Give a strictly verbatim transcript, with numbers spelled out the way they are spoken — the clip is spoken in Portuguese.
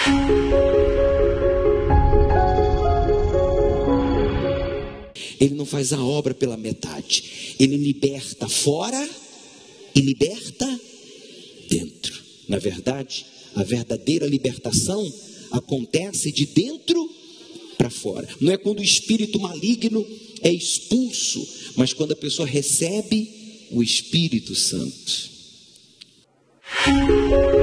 Ele não faz a obra pela metade. Ele liberta fora e liberta dentro. Na verdade, a verdadeira libertação acontece de dentro para fora. Não é quando o espírito maligno é expulso, mas quando a pessoa recebe o Espírito Santo.